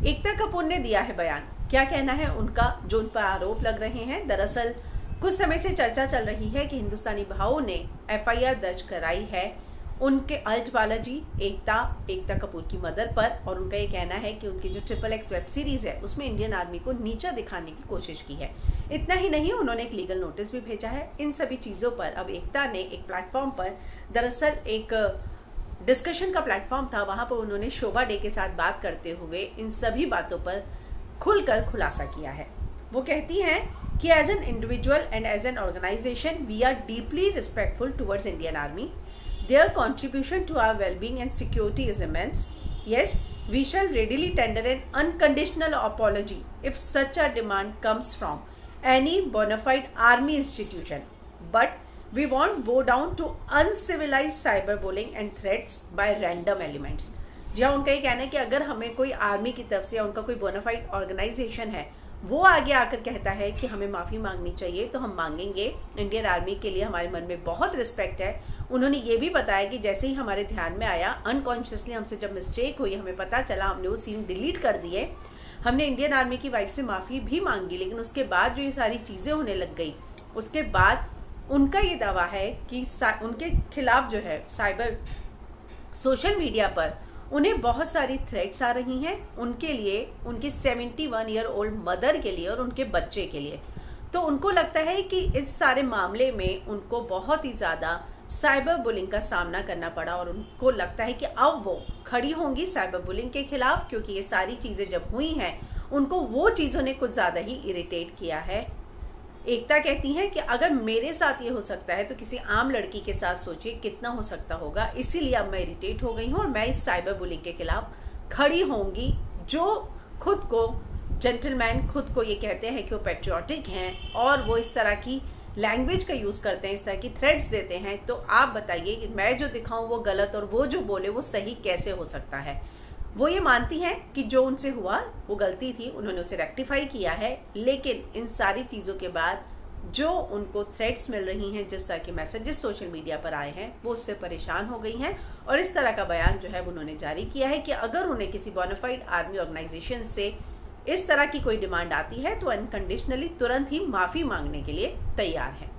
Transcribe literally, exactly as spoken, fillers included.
एकता कपूर ने दिया है बयान। क्या कहना है उनका, जो उन पर आरोप लग रहे हैं। दरअसल कुछ समय से चर्चा चल रही है कि हिंदुस्तानी भाइयों ने एफ आई आर दर्ज कराई है उनके अल्ट बालाजी, एकता एकता कपूर की मदर पर, और उनका ये कहना है कि उनकी जो ट्रिपल एक्स वेब सीरीज है उसमें इंडियन आर्मी को नीचा दिखाने की कोशिश की है। इतना ही नहीं, उन्होंने एक लीगल नोटिस भी भेजा है। इन सभी चीज़ों पर अब एकता ने एक प्लेटफॉर्म पर, दरअसल एक डिस्कशन का प्लेटफॉर्म था, वहाँ पर उन्होंने शोभा डे के साथ बात करते हुए इन सभी बातों पर खुलकर खुलासा किया है। वो कहती हैं कि as an individual and as an organisation we are deeply respectful towards Indian army. Their contribution to our well-being and security is immense. Yes, we shall readily tender an unconditional apology if such a demand comes from any bona fide army institution. But we won't bow down to uncivilized cyberbullying and threats by random elements. जी हाँ, उनका ये कहना है कि अगर हमें कोई आर्मी की तरफ से या उनका कोई बोनाफाइड ऑर्गेनाइजेशन है वो आगे आकर कहता है कि हमें माफ़ी मांगनी चाहिए तो हम मांगेंगे। इंडियन आर्मी के लिए हमारे मन में बहुत रिस्पेक्ट है। उन्होंने ये भी बताया कि जैसे ही हमारे ध्यान में आया, अनकॉन्शियसली हमसे जब मिस्टेक हुई, हमें पता चला, हमने वो सीन डिलीट कर दिए। हमने इंडियन आर्मी की वाइफ से माफ़ी भी मांगी, लेकिन उसके बाद जो ये सारी चीज़ें होने लग गई, उसके बाद उनका ये दावा है कि उनके खिलाफ जो है साइबर सोशल मीडिया पर उन्हें बहुत सारी थ्रेट्स आ रही हैं, उनके लिए, उनकी seventy one year old mother के लिए और उनके बच्चे के लिए। तो उनको लगता है कि इस सारे मामले में उनको बहुत ही ज़्यादा साइबर बुलिंग का सामना करना पड़ा और उनको लगता है कि अब वो खड़ी होंगी साइबर बुलिंग के खिलाफ, क्योंकि ये सारी चीज़ें जब हुई हैं उनको वो चीज़ों ने कुछ ज़्यादा ही इरिटेट किया है। एकता कहती हैं कि अगर मेरे साथ ये हो सकता है तो किसी आम लड़की के साथ सोचिए कितना हो सकता होगा, इसीलिए अब मैं इरिटेट हो गई हूँ और मैं इस साइबर बुलिंग के खिलाफ खड़ी होंगी। जो खुद को जेंटलमैन, खुद को ये कहते हैं कि वो पेट्रियाटिक हैं और वो इस तरह की लैंग्वेज का यूज़ करते हैं, इस तरह की थ्रेट्स देते हैं, तो आप बताइए कि मैं जो दिखाऊँ वो गलत और वो जो बोले वो सही कैसे हो सकता है। वो ये मानती हैं कि जो उनसे हुआ वो गलती थी, उन्होंने उसे रेक्टिफाई किया है, लेकिन इन सारी चीज़ों के बाद जो उनको थ्रेट्स मिल रही हैं, जिस तरह के मैसेजेस सोशल मीडिया पर आए हैं, वो उससे परेशान हो गई हैं और इस तरह का बयान जो है उन्होंने जारी किया है कि अगर उन्हें किसी बोनाफाइड आर्मी ऑर्गेनाइजेशन से इस तरह की कोई डिमांड आती है तो अनकंडीशनली तुरंत ही माफ़ी मांगने के लिए तैयार हैं।